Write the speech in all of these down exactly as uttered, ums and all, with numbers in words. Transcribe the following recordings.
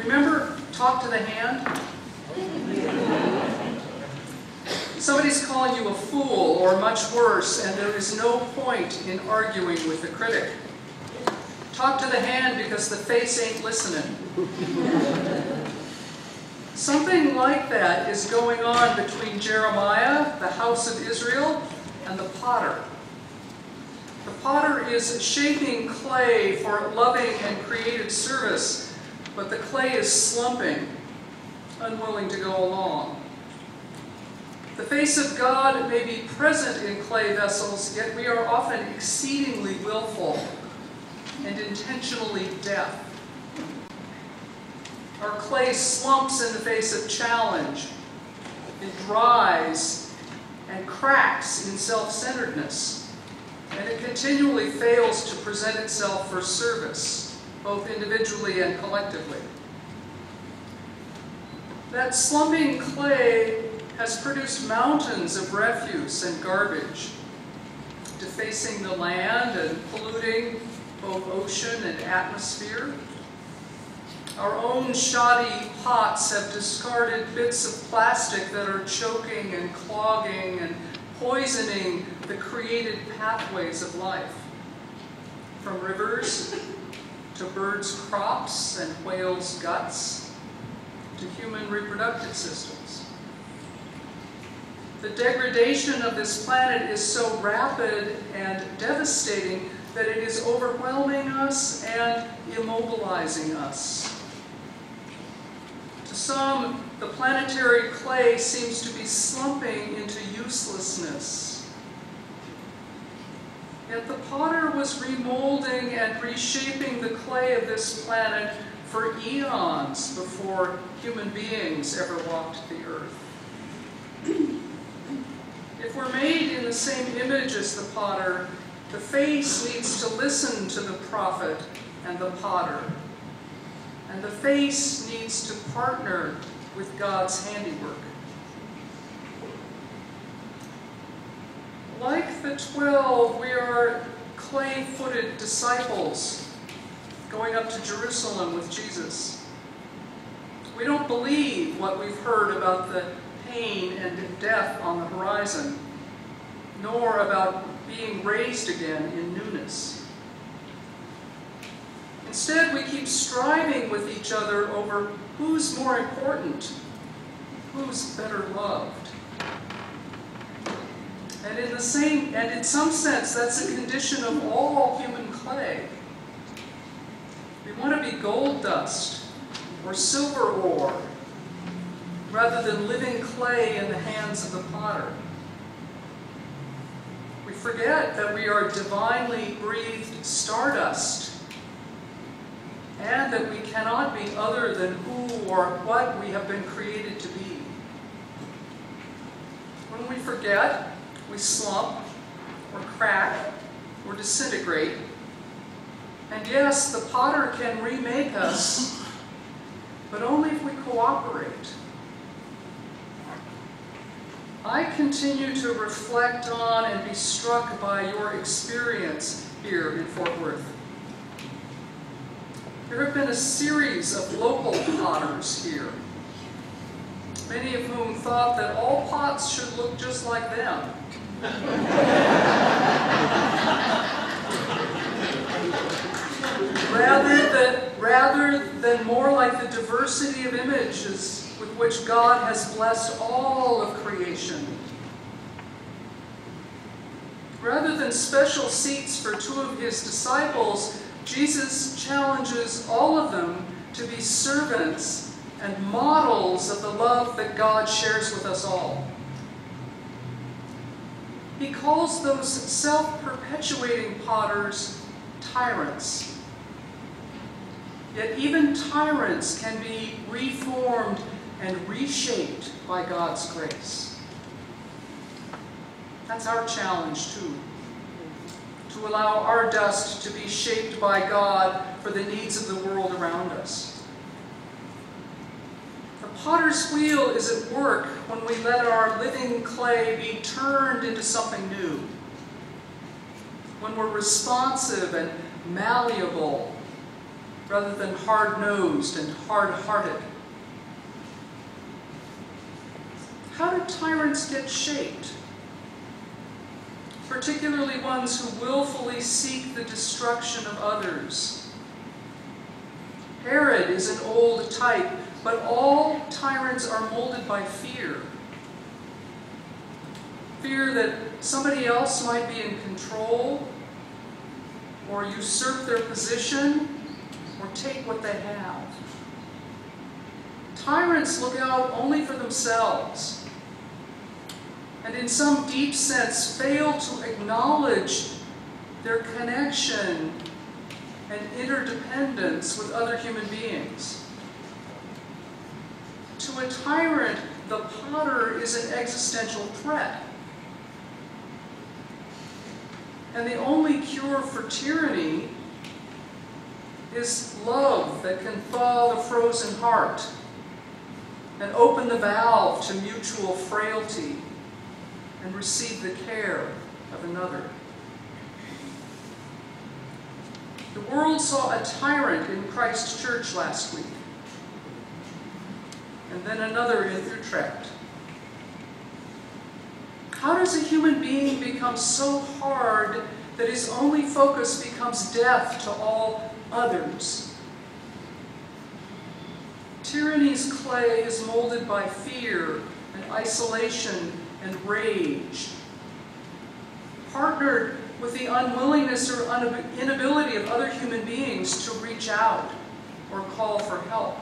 Remember, talk to the hand? Somebody's calling you a fool, or much worse, and there is no point in arguing with the critic. Talk to the hand because the face ain't listening. Something like that is going on between Jeremiah, the house of Israel, and the potter. The potter is shaping clay for loving and creative service, but the clay is slumping, unwilling to go along. The face of God may be present in clay vessels, yet we are often exceedingly willful and intentionally deaf. Our clay slumps in the face of challenge. It dries and cracks in self-centeredness, and it continually fails to present itself for service, both individually and collectively. That slumping clay has produced mountains of refuse and garbage, defacing the land and polluting both ocean and atmosphere. Our own shoddy pots have discarded bits of plastic that are choking and clogging and poisoning the created pathways of life, from rivers to birds' crops and whales' guts to human reproductive systems. The degradation of this planet is so rapid and devastating that it is overwhelming us and immobilizing us. To some, the planetary clay seems to be slumping into uselessness. Yet the potter was remolding and reshaping the clay of this planet for eons before human beings ever walked the earth. If we're made in the same image as the potter, the face needs to listen to the prophet and the potter. And the face needs to partner with God's handiwork. Like the twelve, we are clay-footed disciples going up to Jerusalem with Jesus. We don't believe what we've heard about the pain and death on the horizon, nor about being raised again in newness. Instead, we keep striving with each other over who's more important, who's better loved. And in the same, and in some sense, that's a condition of all human clay. We want to be gold dust or silver ore, rather than living clay in the hands of the potter. We forget that we are divinely breathed stardust, and that we cannot be other than who or what we have been created to be. When we forget, we slump, or crack, or disintegrate. And yes, the potter can remake us, but only if we cooperate. I continue to reflect on and be struck by your experience here in Fort Worth. There have been a series of local potters here, many of whom thought that all pots should look just like them. rather, than, rather than more like the diversity of images with which God has blessed all of creation. Rather than special seats for two of his disciples, Jesus challenges all of them to be servants and models of the love that God shares with us all. He calls those self-perpetuating potters tyrants. Yet even tyrants can be reformed and reshaped by God's grace. That's our challenge too. To allow our dust to be shaped by God for the needs of the world around us. The potter's wheel is at work when we let our living clay be turned into something new. When we're responsive and malleable, rather than hard-nosed and hard-hearted. How do tyrants get shaped? Particularly ones who willfully seek the destruction of others. Herod is an old type, but all tyrants are molded by fear. Fear that somebody else might be in control, or usurp their position, or take what they have. Tyrants look out only for themselves, and in some deep sense fail to acknowledge their connection and interdependence with other human beings. To a tyrant, the potter is an existential threat. And the only cure for tyranny is love that can thaw the frozen heart and open the valve to mutual frailty and receive the care of another. The world saw a tyrant in Christ Church last week, and then another in Utrecht. How does a human being become so hard that his only focus becomes death to all others? Tyranny's clay is molded by fear and isolation and rage, partnered with the unwillingness or inability of other human beings to reach out or call for help.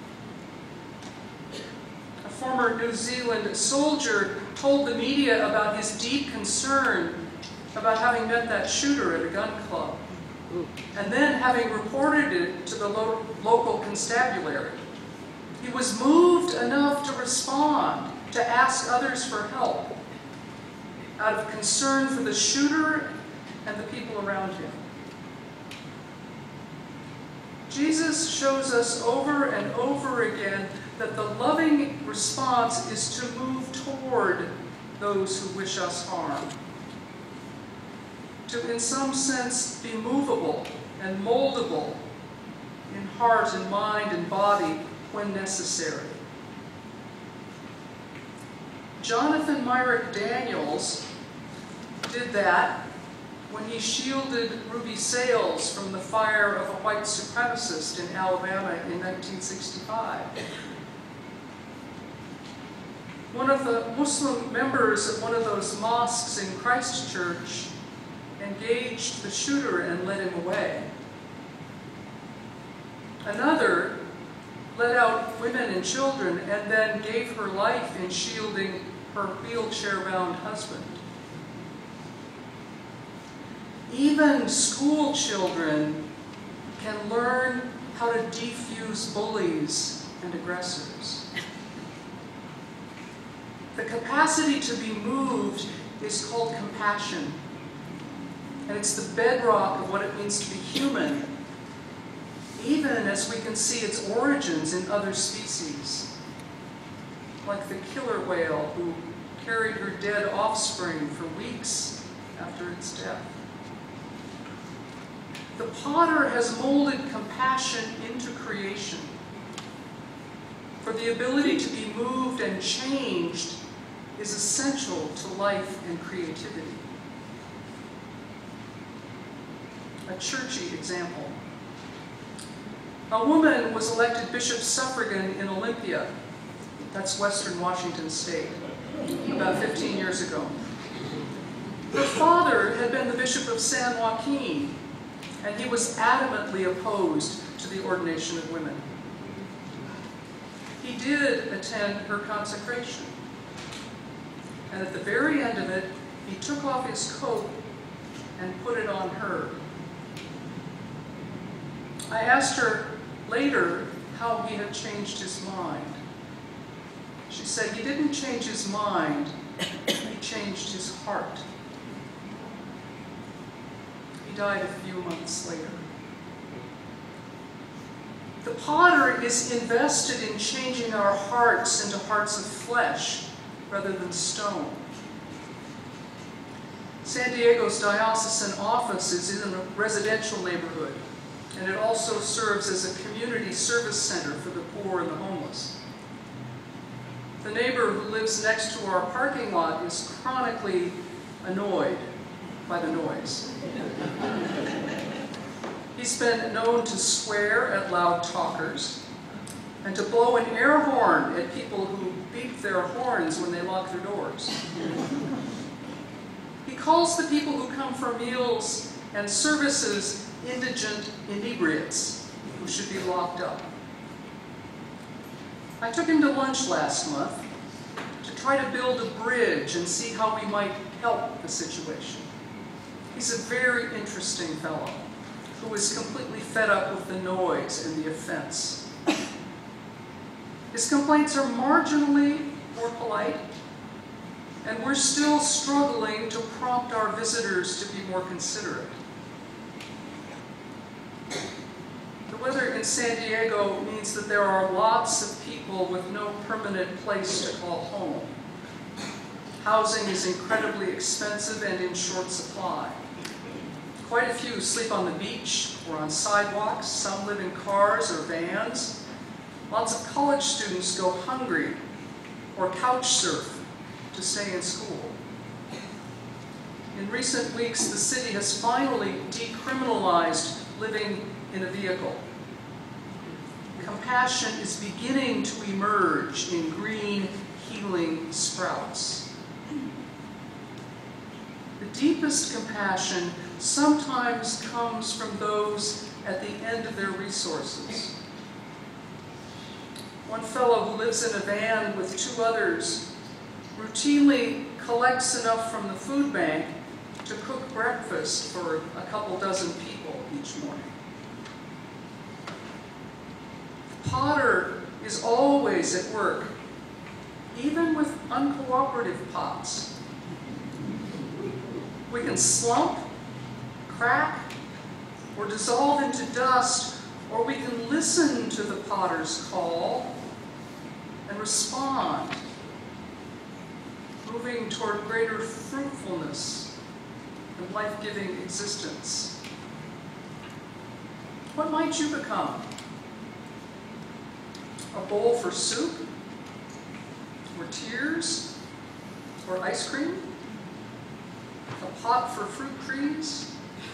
A former New Zealand soldier told the media about his deep concern about having met that shooter at a gun club, and then having reported it to the lo local constabulary. He was moved enough to respond, to ask others for help, out of concern for the shooter and the people around him. Jesus shows us over and over again that the loving response is to move toward those who wish us harm. To, in some sense, be movable and moldable in heart and mind and body when necessary. Jonathan Myrick Daniels did that when he shielded Ruby Sales from the fire of a white supremacist in Alabama in nineteen sixty-five. One of the Muslim members of one of those mosques in Christchurch engaged the shooter and led him away. Another led out women and children and then gave her life in shielding her wheelchair-bound husband. Even school children can learn how to defuse bullies and aggressors. The capacity to be moved is called compassion, and it's the bedrock of what it means to be human, even as we can see its origins in other species, like the killer whale who carried her dead offspring for weeks after its death. The potter has molded compassion into creation, for the ability to be moved and changed is essential to life and creativity. A churchy example. A woman was elected bishop suffragan in Olympia, that's Western Washington State, about fifteen years ago. Her father had been the bishop of San Joaquin, and he was adamantly opposed to the ordination of women. He did attend her consecration, and at the very end of it, he took off his coat and put it on her. I asked her later how he had changed his mind. She said he didn't change his mind, he changed his heart. He died a few months later. The potter is invested in changing our hearts into hearts of flesh rather than stone. San Diego's diocesan office is in a residential neighborhood, and it also serves as a community service center for the poor and the homeless. The neighbor who lives next to our parking lot is chronically annoyed by the noise. He's been known to swear at loud talkers and to blow an air horn at people who beep their horns when they lock their doors. He calls the people who come for meals and services indigent inebriates who should be locked up. I took him to lunch last month to try to build a bridge and see how we might help the situation. He's a very interesting fellow who is completely fed up with the noise and the offense. His complaints are marginally more polite, and we're still struggling to prompt our visitors to be more considerate. The weather in San Diego means that there are lots of people with no permanent place to call home. Housing is incredibly expensive and in short supply. Quite a few sleep on the beach or on sidewalks. Some live in cars or vans. Lots of college students go hungry or couch surf to stay in school. In recent weeks, the city has finally decriminalized living in a vehicle. Compassion is beginning to emerge in green, healing sprouts. The deepest compassion sometimes comes from those at the end of their resources. One fellow who lives in a van with two others routinely collects enough from the food bank to cook breakfast for a couple dozen people each morning. The potter is always at work, even with uncooperative pots. We can slump, crack, or dissolve into dust, or we can listen to the potter's call and respond, moving toward greater fruitfulness and life-giving existence. What might you become? A bowl for soup? Or tears? Or ice cream? A pot for fruit trees?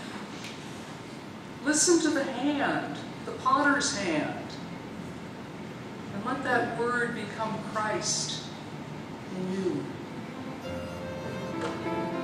Listen to the hand, the potter's hand, and let that word become Christ in you.